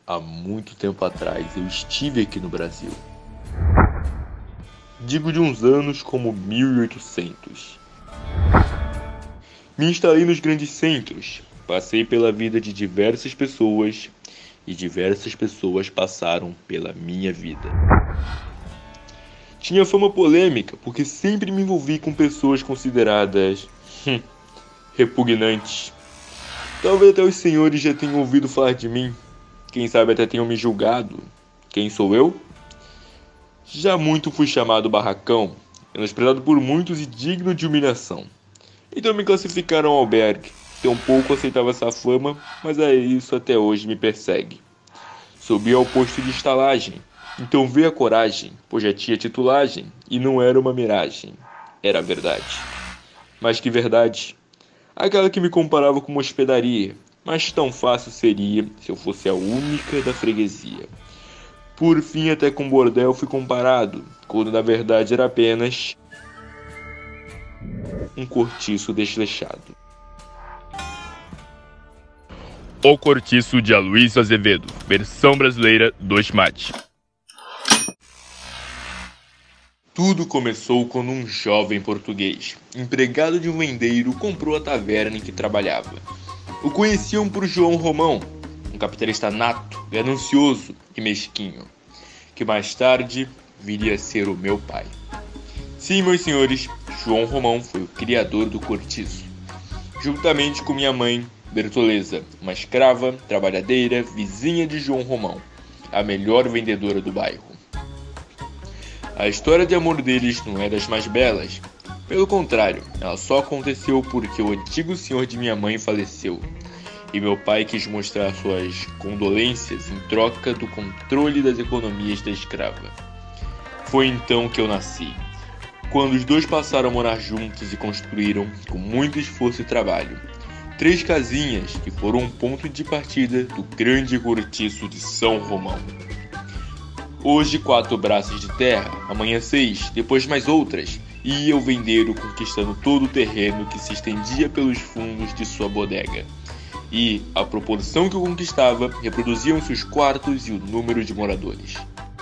Há muito tempo atrás eu estive aqui no Brasil. Digo de uns anos como 1800. Me instalei nos grandes centros, passei pela vida de diversas pessoas e diversas pessoas passaram pela minha vida. Tinha fama polêmica porque sempre me envolvi com pessoas consideradas repugnantes. Talvez até os senhores já tenham ouvido falar de mim. Quem sabe até tenham me julgado. Quem sou eu? Já muito fui chamado barracão, menosprezado por muitos e digno de humilhação. Então me classificaram ao albergue. Tampouco aceitava essa fama, mas isso até hoje me persegue. Subi ao posto de estalagem, então veio a coragem, pois já tinha titulagem, e não era uma miragem, era verdade. Mas que verdade? Aquela que me comparava com uma hospedaria, mas tão fácil seria se eu fosse a única da freguesia. Por fim, até com bordel fui comparado, quando na verdade era apenas um cortiço desleixado. O Cortiço de Aloysio Azevedo, versão brasileira do Mate. Tudo começou quando um jovem português, empregado de um vendeiro, comprou a taverna em que trabalhava. O conheciam por João Romão, um capitalista nato, ganancioso e mesquinho, que mais tarde viria a ser o meu pai. Sim, meus senhores, João Romão foi o criador do cortiço, juntamente com minha mãe, Bertoleza, uma escrava, trabalhadeira, vizinha de João Romão, a melhor vendedora do bairro. A história de amor deles não é das mais belas. Pelo contrário, ela só aconteceu porque o antigo senhor de minha mãe faleceu, e meu pai quis mostrar suas condolências em troca do controle das economias da escrava. Foi então que eu nasci, quando os dois passaram a morar juntos e construíram, com muito esforço e trabalho, 3 casinhas que foram um ponto de partida do grande cortiço de São Romão. Hoje 4 braços de terra, amanhã 6, depois mais outras, e ia o vendeiro conquistando todo o terreno que se estendia pelos fundos de sua bodega. E, à proporção que o conquistava, reproduziam-se os quartos e o número de moradores.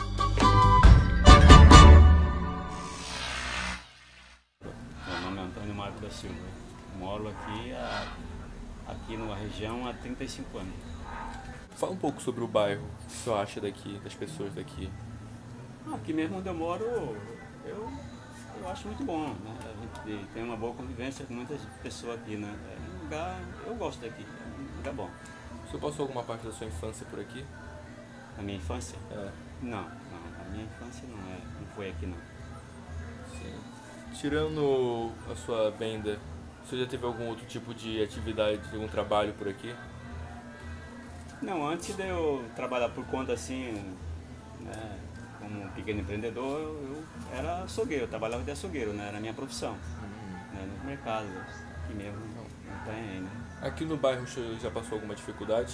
Meu nome é Antônio Marco da Silva. Moro aqui na região há 35 anos. Fala um pouco sobre o bairro, o que você acha daqui, das pessoas daqui. Aqui mesmo onde eu moro, eu acho muito bom, né? A gente tem uma boa convivência com muitas pessoas aqui, né? É um lugar, eu gosto daqui, é um lugar bom. Você passou alguma parte da sua infância por aqui? A minha infância? É. Não, a minha infância não foi aqui não. Sim. Tirando a sua venda, você já teve algum outro tipo de atividade, algum trabalho por aqui? Não, antes de eu trabalhar por conta assim, né, como um pequeno empreendedor, eu era açougueiro, eu trabalhava de açougueiro, né, era a minha profissão, né, no mercado, aqui mesmo não tem, né. Aqui no bairro você já passou alguma dificuldade?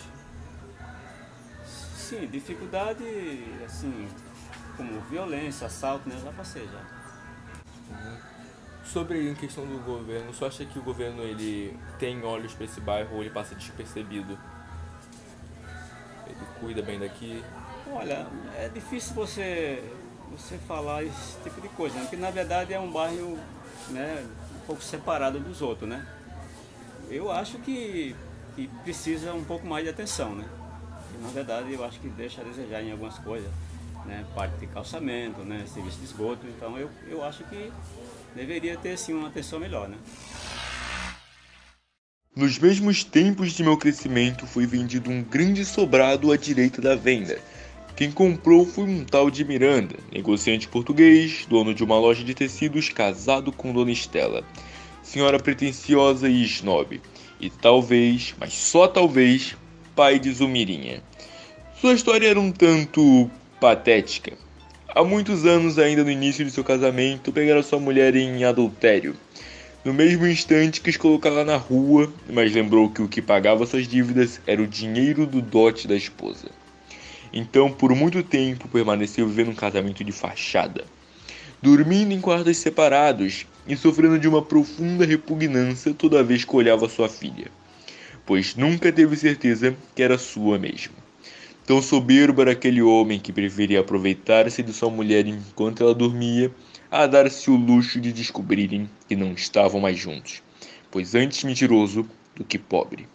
Sim, dificuldade, assim, como violência, assalto, né, já passei já. Sobre em questão do governo, você acha que o governo ele tem olhos para esse bairro ou ele passa despercebido? Ele cuida bem daqui? Olha, é difícil você falar esse tipo de coisa, né? Porque na verdade é um bairro, né, um pouco separado dos outros, né? Eu acho que precisa um pouco mais de atenção, né? E, na verdade eu acho que deixa a desejar em algumas coisas, né? Parte de calçamento, né? Serviço de esgoto, então eu acho que deveria ter sim uma atenção melhor, né? Nos mesmos tempos de meu crescimento foi vendido um grande sobrado à direita da venda. Quem comprou foi um tal de Miranda, negociante português, dono de uma loja de tecidos, casado com Dona Estela, senhora pretensiosa e snob, e talvez, mas só talvez, pai de Zumirinha. Sua história era um tanto patética. Há muitos anos, ainda no início de seu casamento, pegaram sua mulher em adultério. No mesmo instante quis colocá-la na rua, mas lembrou que o que pagava suas dívidas era o dinheiro do dote da esposa. Então, por muito tempo, permaneceu vivendo um casamento de fachada, dormindo em quartos separados e sofrendo de uma profunda repugnância toda vez que olhava sua filha, pois nunca teve certeza que era sua mesmo. Tão soberbo era aquele homem que preferia aproveitar-se de sua mulher enquanto ela dormia, a dar-se o luxo de descobrirem que não estavam mais juntos, pois antes mentiroso do que pobre.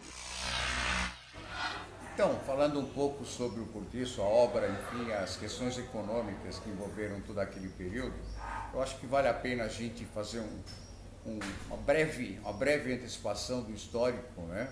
Então, falando um pouco sobre o Cortiço, a obra, enfim, as questões econômicas que envolveram todo aquele período, eu acho que vale a pena a gente fazer uma breve antecipação do histórico, né?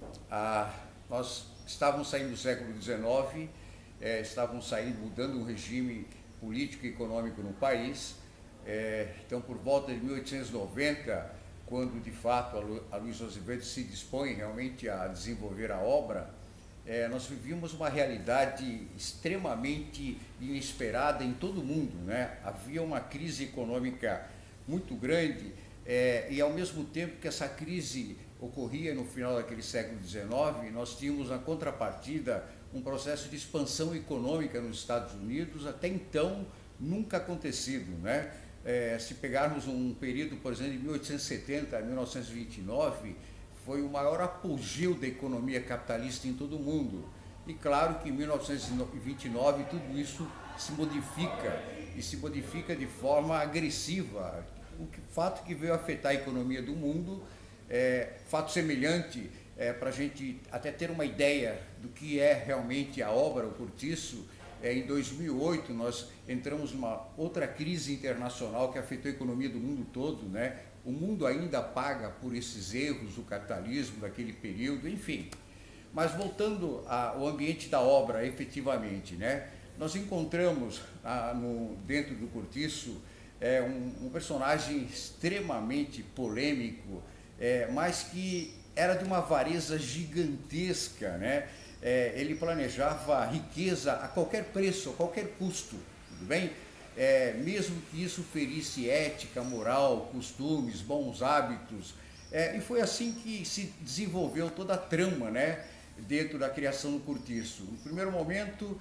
Nós estávamos saindo do século XIX, estávamos saindo, mudando um regime político e econômico no país. Então, por volta de 1890, quando de fato a Luiz Azevedo se dispõe realmente a desenvolver a obra, nós vivíamos uma realidade extremamente inesperada em todo o mundo, né? Havia uma crise econômica muito grande, e ao mesmo tempo que essa crise ocorria no final daquele século XIX, nós tínhamos na contrapartida um processo de expansão econômica nos Estados Unidos, até então nunca acontecido, né? Se pegarmos um período, por exemplo, de 1870 a 1929, foi o maior apogeu da economia capitalista em todo o mundo. E claro que em 1929 tudo isso se modifica, e se modifica de forma agressiva. Fato que veio afetar a economia do mundo, fato semelhante, para a gente até ter uma ideia do que é realmente a obra, o Cortiço. Em 2008 nós entramos numa outra crise internacional que afetou a economia do mundo todo, né? O mundo ainda paga por esses erros do capitalismo daquele período, enfim. Mas voltando ao ambiente da obra, efetivamente, né? Nós encontramos dentro do Cortiço um personagem extremamente polêmico, mas que era de uma avareza gigantesca, né? Ele planejava riqueza a qualquer preço, a qualquer custo, tudo bem? Mesmo que isso ferisse ética, moral, costumes, bons hábitos. E foi assim que se desenvolveu toda a trama, né, dentro da criação do Cortiço. No primeiro momento,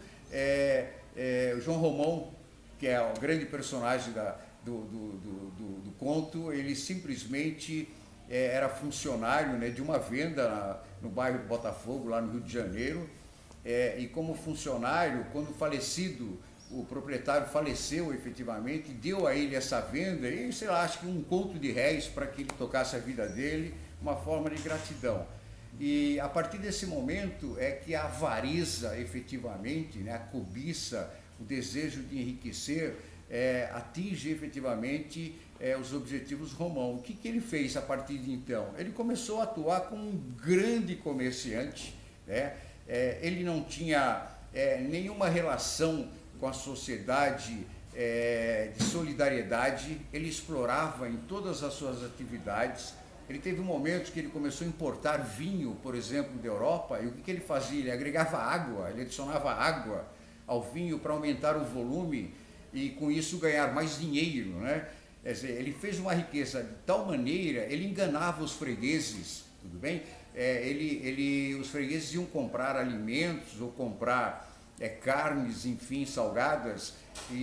o João Romão, que é o grande personagem do conto, ele simplesmente era funcionário, né, de uma venda no bairro do Botafogo, lá no Rio de Janeiro, e como funcionário, quando falecido, o proprietário faleceu efetivamente, deu a ele essa venda e, sei lá, acho que um conto de réis para que ele tocasse a vida dele, uma forma de gratidão. E a partir desse momento é que a avareza efetivamente, né, a cobiça, o desejo de enriquecer, atinge efetivamente os objetivos Romão. O que ele fez a partir de então? Ele começou a atuar como um grande comerciante, né? Ele não tinha nenhuma relação com a sociedade de solidariedade, ele explorava em todas as suas atividades. Ele teve momentos que ele começou a importar vinho, por exemplo, da Europa, e o que ele fazia? Ele agregava água, ele adicionava água ao vinho para aumentar o volume e com isso ganhar mais dinheiro, né? Quer dizer, ele fez uma riqueza de tal maneira, ele enganava os fregueses, tudo bem? Os fregueses iam comprar alimentos ou comprar carnes, enfim, salgadas,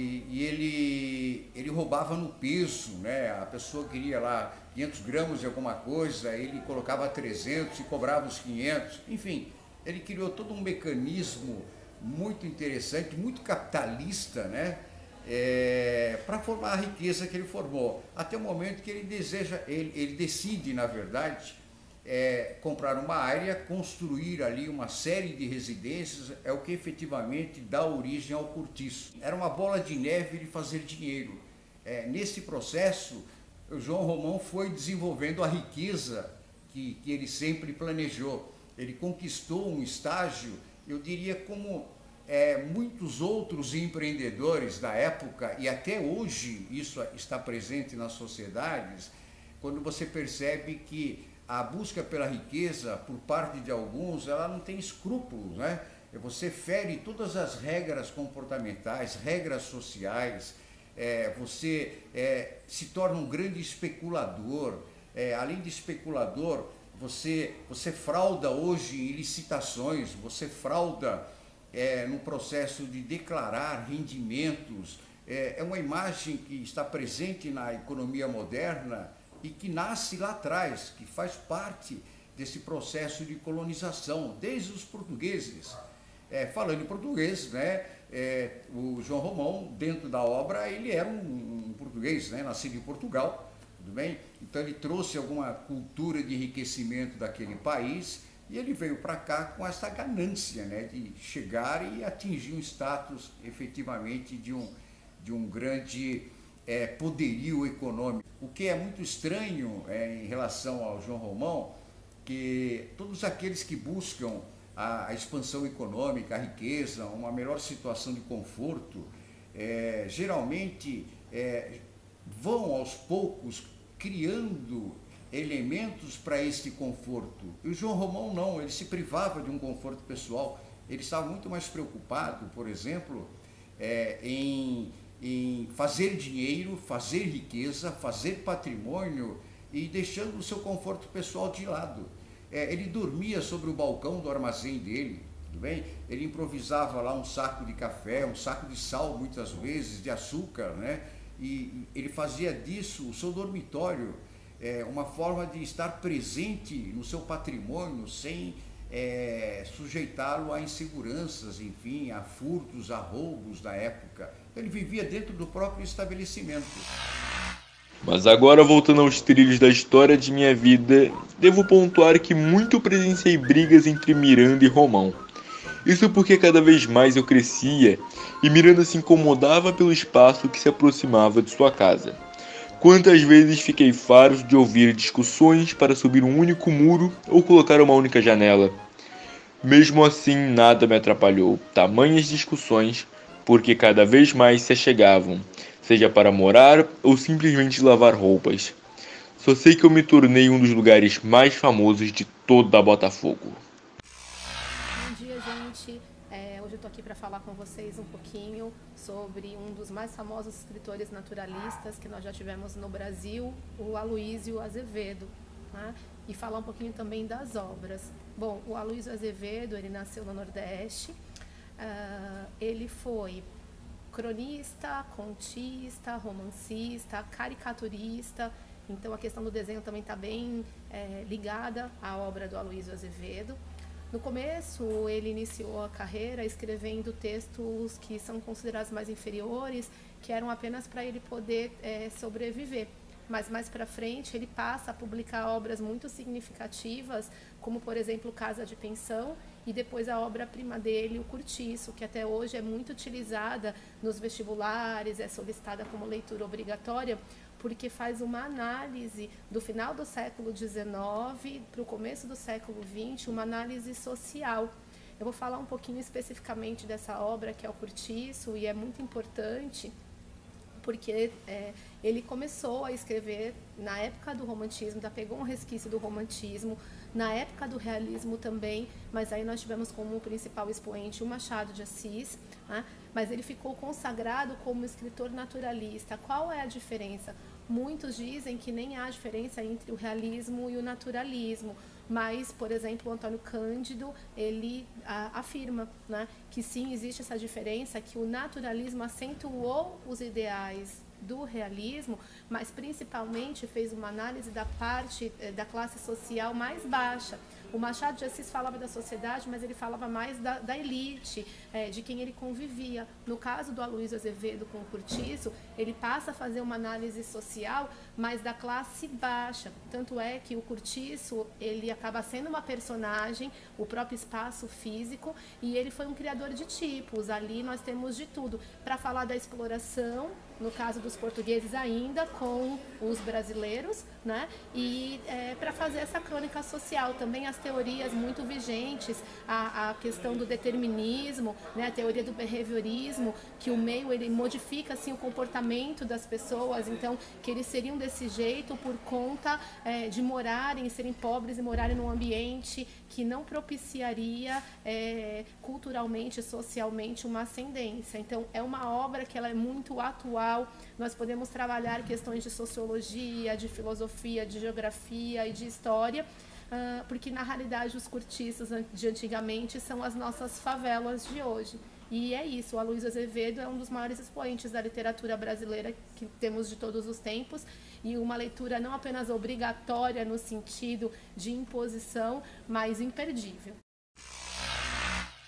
e ele roubava no peso, né? A pessoa queria lá 500 gramas de alguma coisa, ele colocava 300 e cobrava os 500, enfim, ele criou todo um mecanismo muito interessante, muito capitalista, né? Para formar a riqueza que ele formou, até o momento que ele decide, na verdade, comprar uma área, construir ali uma série de residências, é o que efetivamente dá origem ao Cortiço. Era uma bola de neve de fazer dinheiro. Nesse processo, o João Romão foi desenvolvendo a riqueza que ele sempre planejou. Ele conquistou um estágio, eu diria, como muitos outros empreendedores da época, e até hoje isso está presente nas sociedades, quando você percebe que a busca pela riqueza, por parte de alguns, ela não tem escrúpulos, né? Você fere todas as regras comportamentais, regras sociais, você se torna um grande especulador. Além de especulador, você frauda hoje em licitações, você frauda no processo de declarar rendimentos. É uma imagem que está presente na economia moderna e que nasce lá atrás, que faz parte desse processo de colonização, desde os portugueses. falando em português, né? O João Romão, dentro da obra, ele era um português, né? Nascido em Portugal, tudo bem? Então ele trouxe alguma cultura de enriquecimento daquele país e ele veio para cá com essa ganância, né? De chegar e atingir um status efetivamente de um grande poderio econômico. O que é muito estranho em relação ao João Romão, que todos aqueles que buscam a expansão econômica, a riqueza, uma melhor situação de conforto, geralmente vão aos poucos criando elementos para este conforto. E o João Romão não, ele se privava de um conforto pessoal, ele estava muito mais preocupado, por exemplo, em fazer dinheiro, fazer riqueza, fazer patrimônio e deixando o seu conforto pessoal de lado. Ele dormia sobre o balcão do armazém dele, tudo bem? Ele improvisava lá um saco de café, um saco de sal, muitas vezes, de açúcar, né? E ele fazia disso o seu dormitório, uma forma de estar presente no seu patrimônio sem sujeitá-lo a inseguranças, enfim, a furtos, a roubos da época. Ele vivia dentro do próprio estabelecimento. Mas agora, voltando aos trilhos da história de minha vida, devo pontuar que muito presenciei brigas entre Miranda e Romão. Isso porque cada vez mais eu crescia e Miranda se incomodava pelo espaço que se aproximava de sua casa. Quantas vezes fiquei farto de ouvir discussões para subir um único muro ou colocar uma única janela. Mesmo assim, nada me atrapalhou, tamanhas discussões, porque cada vez mais se achegavam, seja para morar ou simplesmente lavar roupas. Só sei que eu me tornei um dos lugares mais famosos de toda Botafogo. Bom dia, gente. Hoje eu estou aqui para falar com vocês um pouquinho sobre um dos mais famosos escritores naturalistas que nós já tivemos no Brasil, o Aloysio Azevedo, né? E falar um pouquinho também das obras. Bom, o Aloysio Azevedo, ele nasceu no Nordeste, ele foi cronista, contista, romancista, caricaturista. Então a questão do desenho também está bem ligada à obra do Aloysio Azevedo. No começo, ele iniciou a carreira escrevendo textos que são considerados mais inferiores, que eram apenas para ele poder sobreviver. Mas mais para frente, ele passa a publicar obras muito significativas, como, por exemplo, Casa de Pensão, e depois a obra-prima dele, O Cortiço, que até hoje é muito utilizada nos vestibulares, é solicitada como leitura obrigatória, porque faz uma análise do final do século XIX para o começo do século XX, uma análise social. Eu vou falar um pouquinho especificamente dessa obra, que é O Cortiço, e é muito importante, porque ele começou a escrever na época do romantismo, pegou um resquício do romantismo, na época do realismo também, mas aí nós tivemos como principal expoente o Machado de Assis, né? Mas ele ficou consagrado como escritor naturalista. Qual é a diferença? Muitos dizem que nem há diferença entre o realismo e o naturalismo, mas, por exemplo, o Antônio Cândido, ele afirma, né, que sim, existe essa diferença, que o naturalismo acentuou os ideais do realismo, mas principalmente fez uma análise da parte da classe social mais baixa. O Machado de Assis falava da sociedade, mas ele falava mais da elite, de quem ele convivia. No caso do Aloysio Azevedo com o Cortiço, ele passa a fazer uma análise social, mas da classe baixa. Tanto é que o Cortiço, ele acaba sendo uma personagem, o próprio espaço físico, e ele foi um criador de tipos. Ali nós temos de tudo. Para falar da exploração, no caso dos portugueses ainda, com os brasileiros, né? E para fazer essa crônica social, também as teorias muito vigentes, a questão do determinismo, né? A teoria do behaviorismo, que o meio ele modifica assim, o comportamento das pessoas, então que eles seriam desse jeito por conta de morarem, serem pobres e morarem num ambiente que não propiciaria culturalmente, socialmente uma ascendência. Então é uma obra que ela é muito atual. Nós podemos trabalhar questões de sociologia, de filosofia, de geografia e de história, porque na realidade os cortiços de antigamente são as nossas favelas de hoje. E é isso, o Aloysio Azevedo é um dos maiores expoentes da literatura brasileira que temos de todos os tempos, e uma leitura não apenas obrigatória no sentido de imposição, mas imperdível.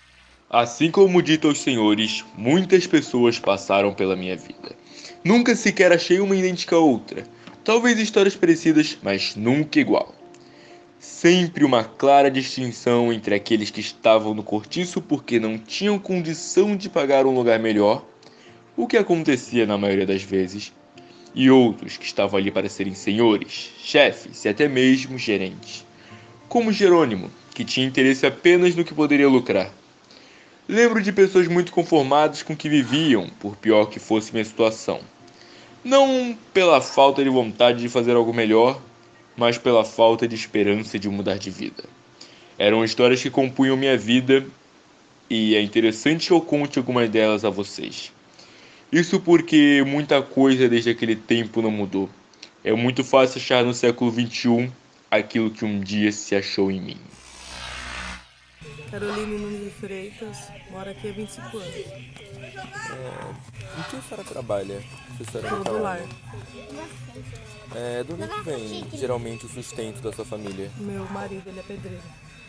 Assim como dito aos senhores, muitas pessoas passaram pela minha vida. Nunca sequer achei uma idêntica a outra. Talvez histórias parecidas, mas nunca igual. Sempre uma clara distinção entre aqueles que estavam no cortiço porque não tinham condição de pagar um lugar melhor, o que acontecia na maioria das vezes, e outros que estavam ali para serem senhores, chefes e até mesmo gerentes, como Jerônimo, que tinha interesse apenas no que poderia lucrar. Lembro de pessoas muito conformadas com o que viviam, por pior que fosse minha situação. Não pela falta de vontade de fazer algo melhor, mas pela falta de esperança de mudar de vida. Eram histórias que compunham minha vida e é interessante que eu conte algumas delas a vocês. Isso porque muita coisa desde aquele tempo não mudou. É muito fácil achar no século XXI aquilo que um dia se achou em mim. Caroline Nunes de Freitas, moro aqui há 25 anos. Em que a senhora trabalha? Sou do lar. De onde que vem geralmente o sustento da sua família? Meu marido, ele é pedreiro.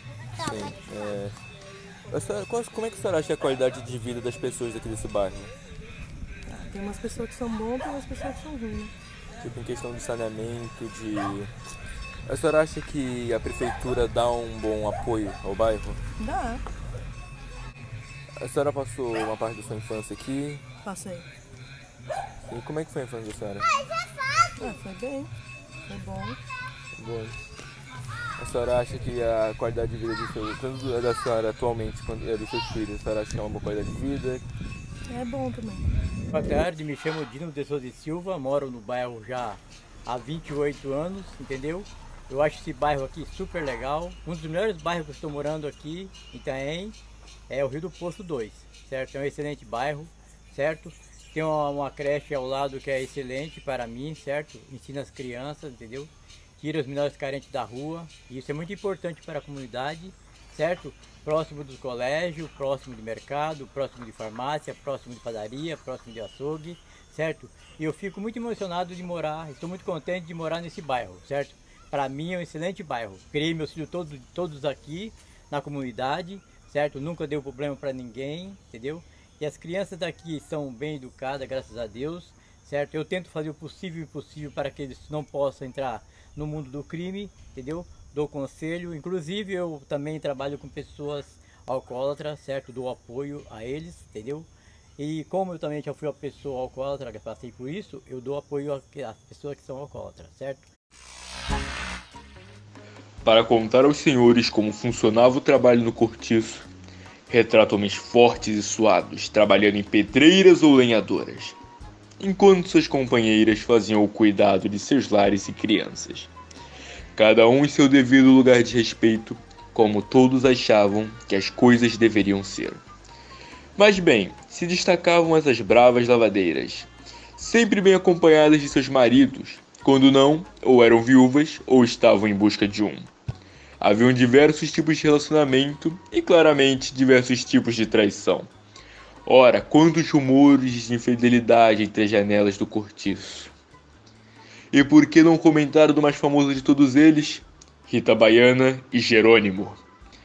Sim. Como é que a senhora acha a qualidade de vida das pessoas aqui desse bairro? Tem umas pessoas que são boas e umas pessoas que são ruins, né? Tipo, em questão de saneamento, A senhora acha que a prefeitura dá um bom apoio ao bairro? Dá. A senhora passou uma parte da sua infância aqui? Passei. E como é que foi a infância da senhora? Foi bem. Foi bom. Boa. A senhora acha que a qualidade de vida tanto da senhora atualmente quanto dos seus filhos, a senhora acha que é uma boa qualidade de vida? É bom também. Boa tarde, me chamo Dino de Souza e Silva, moro no bairro já há 28 anos, entendeu? Eu acho esse bairro aqui super legal. Um dos melhores bairros que eu estou morando aqui em Itaém é o Rio do Poço 2, certo? É um excelente bairro, certo? Tem uma creche ao lado que é excelente para mim, certo? Ensina as crianças, entendeu? Tira os menores carentes da rua. E isso é muito importante para a comunidade, certo? Próximo do colégio, próximo de mercado, próximo de farmácia, próximo de padaria, próximo de açougue, certo? E eu fico muito emocionado de morar, estou muito contente de morar nesse bairro, certo? Para mim é um excelente bairro. Criei meus filhos todos aqui na comunidade, certo? Nunca deu problema para ninguém, entendeu? E as crianças daqui são bem educadas, graças a Deus, certo? Eu tento fazer o possível e o impossível para que eles não possam entrar no mundo do crime, entendeu? Dou conselho, inclusive eu também trabalho com pessoas alcoólatras, certo? Dou apoio a eles, entendeu? E como eu também já fui uma pessoa alcoólatra, que passei por isso, eu dou apoio às pessoas que são alcoólatras, certo? Para contar aos senhores como funcionava o trabalho no cortiço, retrato homens fortes e suados, trabalhando em pedreiras ou lenhadoras, enquanto suas companheiras faziam o cuidado de seus lares e crianças. Cada um em seu devido lugar de respeito, como todos achavam que as coisas deveriam ser. Mas bem, se destacavam essas bravas lavadeiras, sempre bem acompanhadas de seus maridos, quando não, ou eram viúvas ou estavam em busca de um. Haviam diversos tipos de relacionamento e claramente diversos tipos de traição. Ora, quantos rumores de infidelidade entre as janelas do cortiço. E por que não comentar do mais famoso de todos eles? Rita Baiana e Jerônimo.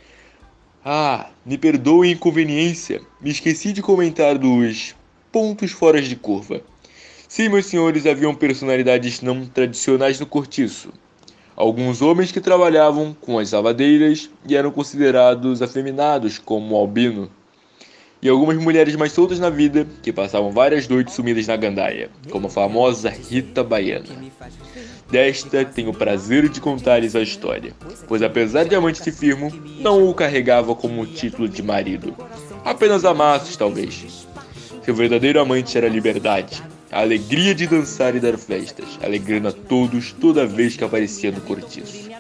Me perdoe a inconveniência, me esqueci de comentar dos pontos fora de curva. Sim, meus senhores, haviam personalidades não tradicionais no cortiço. Alguns homens que trabalhavam com as lavadeiras e eram considerados afeminados, como Albino. E algumas mulheres mais soltas na vida, que passavam várias noites sumidas na gandaia, como a famosa Rita Baiana. Desta tenho o prazer de contar-lhes a história, pois apesar de amante de firmo, não o carregava como título de marido. Apenas amassos, talvez. Seu verdadeiro amante era a liberdade, a alegria de dançar e dar festas, alegrando a todos toda vez que aparecia no cortiço.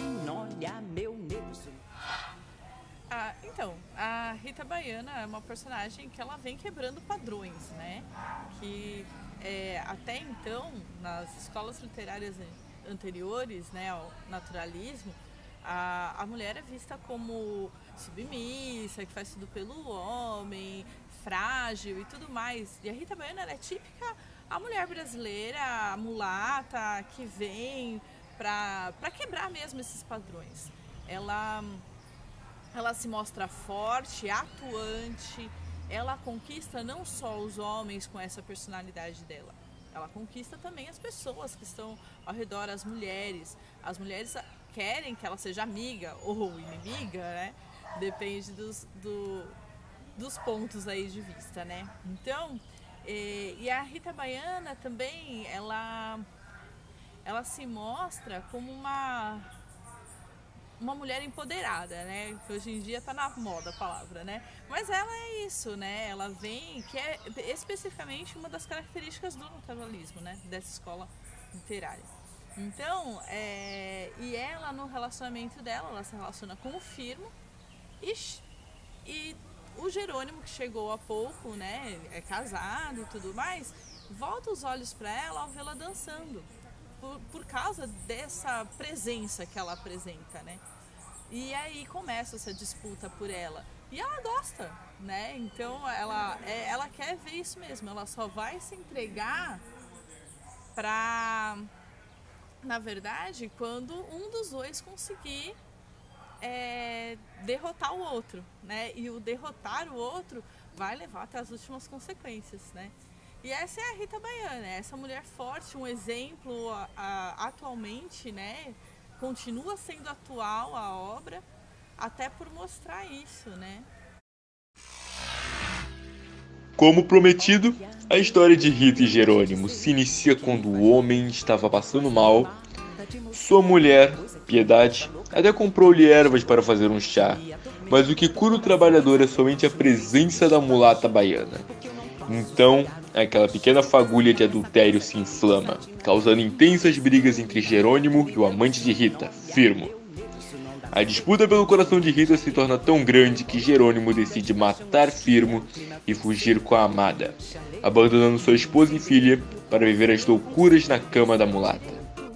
A Rita Baiana é uma personagem que ela vem quebrando padrões, né? Que até então, nas escolas literárias anteriores, né, ao naturalismo, a mulher é vista como submissa, que faz tudo pelo homem, frágil e tudo mais. E a Rita Baiana ela é típica a mulher brasileira, a mulata, que vem para quebrar mesmo esses padrões. Ela ela se mostra forte, atuante, ela conquista não só os homens com essa personalidade dela, ela conquista também as pessoas que estão ao redor, as mulheres. As mulheres querem que ela seja amiga ou inimiga, né? Depende dos pontos aí de vista, né? Então, e a Rita Baiana também, ela se mostra como uma mulher empoderada, né? Que hoje em dia tá na moda a palavra, né? Mas ela é isso, né? Ela vem, que é especificamente uma das características do naturalismo, né? Dessa escola literária. Então, e ela no relacionamento dela, ela se relaciona com o Firmo e o Jerônimo, que chegou há pouco, né? É casado e tudo mais, volta os olhos para ela ao vê-la dançando. Por causa dessa presença que ela apresenta, né? E aí começa essa disputa por ela. E ela gosta, né? Então ela quer ver isso mesmo. Ela só vai se entregar na verdade, quando um dos dois conseguir derrotar o outro, né? E o derrotar o outro vai levar até as últimas consequências, né? E essa é a Rita Baiana, essa mulher forte, um exemplo atualmente, né? Continua sendo atual a obra, até por mostrar isso, né? Como prometido, a história de Rita e Jerônimo se inicia quando o homem estava passando mal. Sua mulher, Piedade, até comprou-lhe ervas para fazer um chá, mas o que cura o trabalhador é somente a presença da mulata baiana. Então, aquela pequena fagulha de adultério se inflama, causando intensas brigas entre Jerônimo e o amante de Rita, Firmo. A disputa pelo coração de Rita se torna tão grande que Jerônimo decide matar Firmo e fugir com a amada, abandonando sua esposa e filha para viver as loucuras na cama da mulata.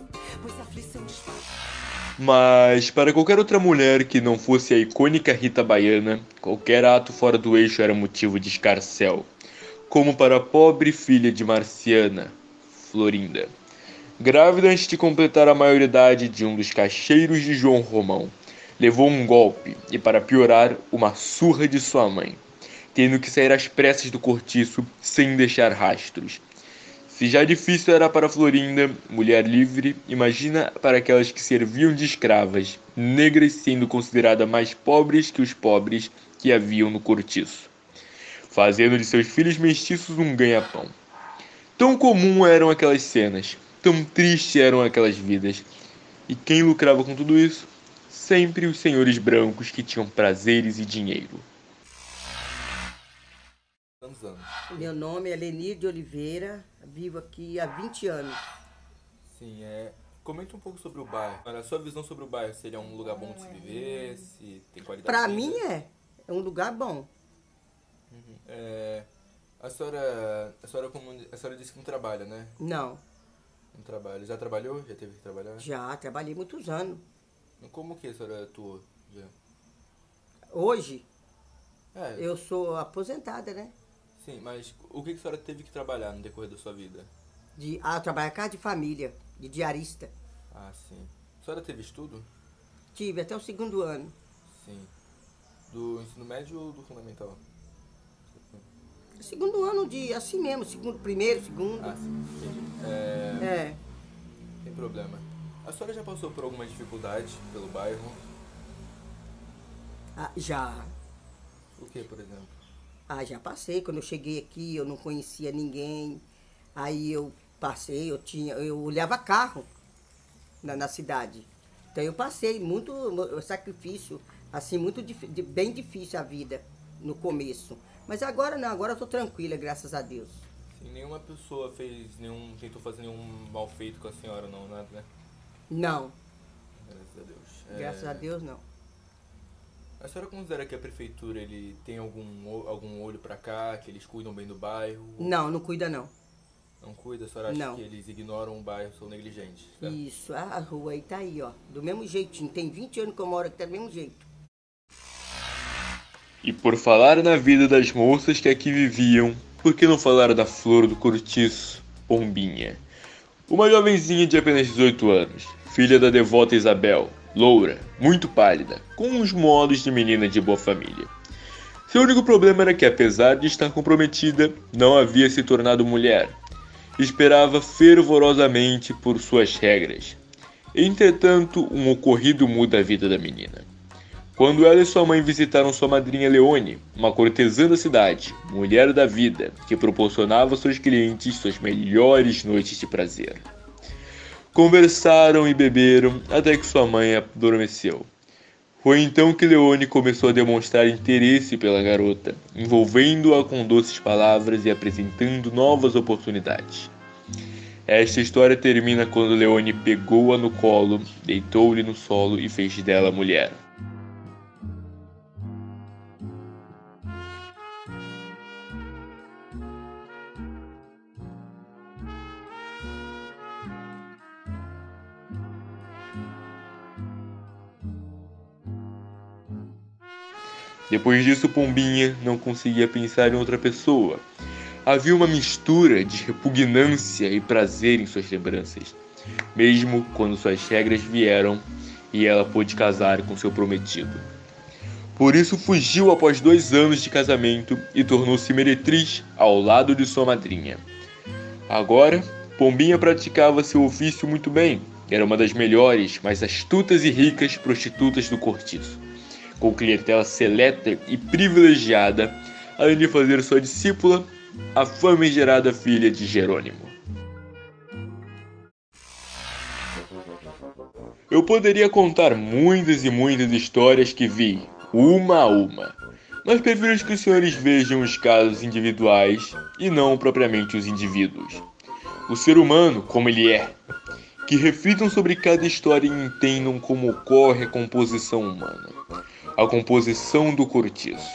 Mas, para qualquer outra mulher que não fosse a icônica Rita Baiana, qualquer ato fora do eixo era motivo de escarcéu. Como para a pobre filha de Marciana, Florinda. Grávida antes de completar a maioridade de um dos caixeiros de João Romão, levou um golpe e, para piorar, uma surra de sua mãe, tendo que sair às pressas do cortiço sem deixar rastros. Se já difícil era para Florinda, mulher livre, imagina para aquelas que serviam de escravas, negras sendo consideradas mais pobres que os pobres que haviam no cortiço, fazendo de seus filhos mestiços um ganha-pão. Tão comum eram aquelas cenas, tão tristes eram aquelas vidas. E quem lucrava com tudo isso? Sempre os senhores brancos que tinham prazeres e dinheiro. Meu nome é Lenir de Oliveira, vivo aqui há 20 anos. Sim, comenta um pouco sobre o bairro. A sua visão sobre o bairro, seria um lugar bom de se viver, se tem qualidade Pra de vida? mim é um lugar bom. A senhora disse que não trabalha, né? Não, Não trabalha. Já trabalhou? Já teve que trabalhar? já trabalhei muitos anos. Como que a senhora atuou? Já? Hoje eu sou aposentada, né? Sim, mas o que a senhora teve que trabalhar no decorrer da sua vida? Eu trabalho em casa de família, de diarista. Ah, sim. A senhora teve estudo? Tive até o 2º ano. Sim. Do ensino médio ou do fundamental? 2º ano de assim mesmo, primeiro, segundo. Ah, sim. Entendi. Sem problema. A senhora já passou por alguma dificuldade pelo bairro? Já. O que, por exemplo? Já passei. Quando eu cheguei aqui, eu não conhecia ninguém. Aí eu passei, eu olhava carro na cidade. Então eu passei muito sacrifício, assim, bem difícil a vida no começo. Mas agora não, agora eu tô tranquila, graças a Deus. Sim, nenhuma pessoa tentou fazer nenhum mal feito com a senhora, não, nada, né? Não. Graças a Deus. Graças a Deus, não. A senhora considera que a prefeitura ele tem algum olho pra cá, que eles cuidam bem do bairro? Não cuida não. Não cuida? A senhora acha que eles ignoram o bairro, são negligentes? Certo? Isso, a rua aí tá aí, ó, do mesmo jeitinho. Tem 20 anos que eu moro aqui, tá do mesmo jeito. E por falar na vida das moças que aqui viviam, por que não falar da flor do cortiço, Pombinha? Uma jovenzinha de apenas 18 anos, filha da devota Isabel, loura, muito pálida, com uns modos de menina de boa família. Seu único problema era que, apesar de estar comprometida, não havia se tornado mulher. Esperava fervorosamente por suas regras. Entretanto, um ocorrido muda a vida da menina. Quando ela e sua mãe visitaram sua madrinha Leone, uma cortesã da cidade, mulher da vida, que proporcionava aos seus clientes suas melhores noites de prazer. Conversaram e beberam até que sua mãe adormeceu. Foi então que Leone começou a demonstrar interesse pela garota, envolvendo-a com doces palavras e apresentando novas oportunidades. Esta história termina quando Leone pegou-a no colo, deitou-lhe no solo e fez dela mulher. Depois disso, Pombinha não conseguia pensar em outra pessoa. Havia uma mistura de repugnância e prazer em suas lembranças, mesmo quando suas regras vieram e ela pôde casar com seu prometido. Por isso fugiu após 2 anos de casamento e tornou-se meretriz ao lado de sua madrinha. Agora, Pombinha praticava seu ofício muito bem. Era uma das melhores, mais astutas e ricas prostitutas do cortiço, com clientela seleta e privilegiada, além de fazer sua discípula a famigerada filha de Jerônimo. Eu poderia contar muitas e muitas histórias que vi, uma a uma, mas prefiro que os senhores vejam os casos individuais e não propriamente os indivíduos. O ser humano como ele é, que reflitam sobre cada história e entendam como ocorre a composição humana, a composição do cortiço.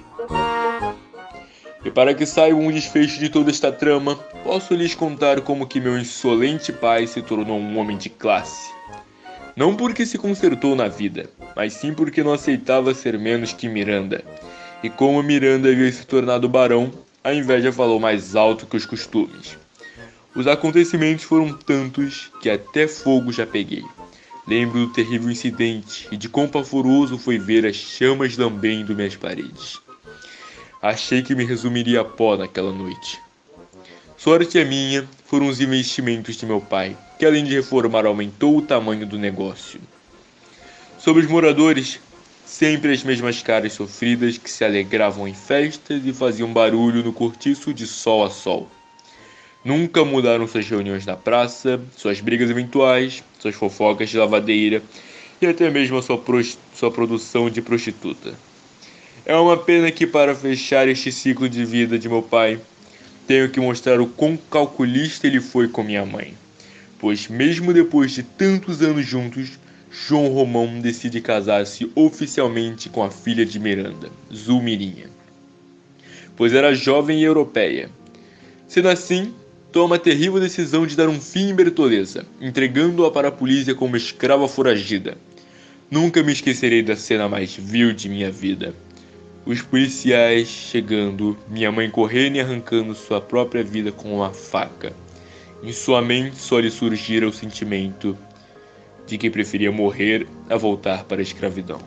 E para que saibam o desfecho de toda esta trama, posso lhes contar como que meu insolente pai se tornou um homem de classe. Não porque se consertou na vida, mas sim porque não aceitava ser menos que Miranda. E como Miranda havia se tornado barão, a inveja falou mais alto que os costumes. Os acontecimentos foram tantos que até fogo já peguei. Lembro do terrível incidente e de quão pavoroso foi ver as chamas lambendo minhas paredes. Achei que me resumiria a pó naquela noite. Sorte a minha foram os investimentos de meu pai, que além de reformar aumentou o tamanho do negócio. Sobre os moradores, sempre as mesmas caras sofridas que se alegravam em festas e faziam barulho no cortiço de sol a sol. Nunca mudaram suas reuniões na praça, suas brigas eventuais, suas fofocas de lavadeira e até mesmo a sua produção de prostituta. É uma pena que para fechar este ciclo de vida de meu pai, tenho que mostrar o quão calculista ele foi com minha mãe. Pois mesmo depois de tantos anos juntos, João Romão decide casar-se oficialmente com a filha de Miranda, Zulmirinha. Pois era jovem e europeia. Sendo assim, toma a terrível decisão de dar um fim em Bertoleza, entregando-a para a polícia como escrava foragida. Nunca me esquecerei da cena mais vil de minha vida. Os policiais chegando, minha mãe correndo e arrancando sua própria vida com uma faca. Em sua mente só lhe surgira o sentimento de que preferia morrer a voltar para a escravidão.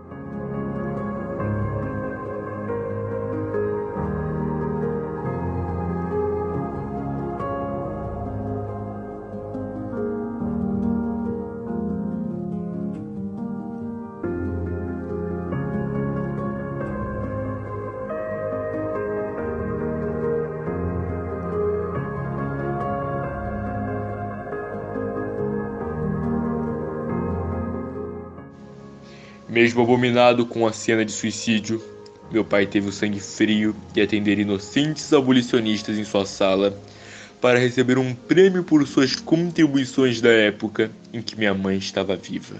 Mesmo abominado com a cena de suicídio, meu pai teve o sangue frio de atender inocentes abolicionistas em sua sala para receber um prêmio por suas contribuições da época em que minha mãe estava viva.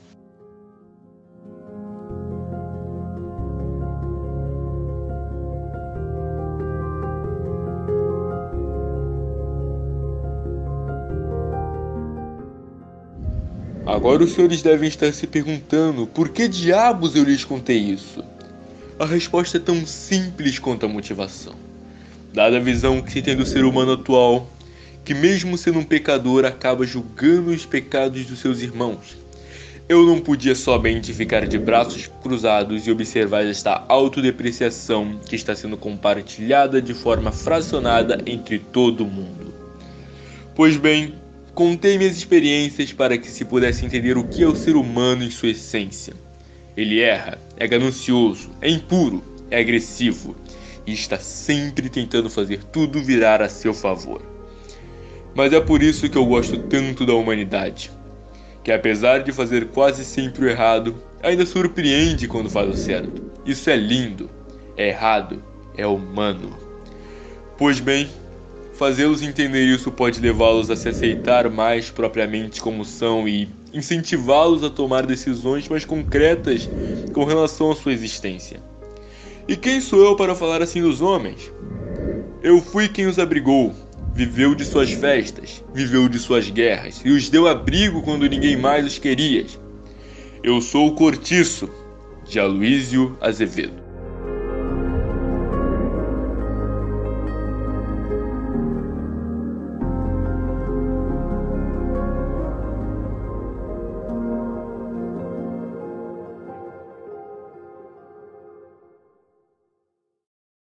Agora os senhores devem estar se perguntando por que diabos eu lhes contei isso. A resposta é tão simples quanto a motivação. Dada a visão que se tem do ser humano atual, que mesmo sendo um pecador acaba julgando os pecados dos seus irmãos. eu não podia somente ficar de braços cruzados e observar esta autodepreciação que está sendo compartilhada de forma fracionada entre todo mundo. Pois bem, contei minhas experiências para que se pudesse entender o que é o ser humano em sua essência. Ele erra, é ganancioso, é impuro, é agressivo e está sempre tentando fazer tudo virar a seu favor. Mas é por isso que eu gosto tanto da humanidade, que apesar de fazer quase sempre o errado, ainda surpreende quando faz o certo. Isso é lindo, é errado, é humano. Pois bem, fazê-los entender isso pode levá-los a se aceitar mais propriamente como são e incentivá-los a tomar decisões mais concretas com relação à sua existência. E quem sou eu para falar assim dos homens? Eu fui quem os abrigou, viveu de suas festas, viveu de suas guerras e os deu abrigo quando ninguém mais os queria. Eu sou o Cortiço, de Aloísio Azevedo.